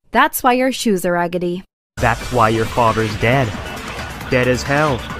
That's why your shoes are raggedy. That's why your father's dead. Dead as hell.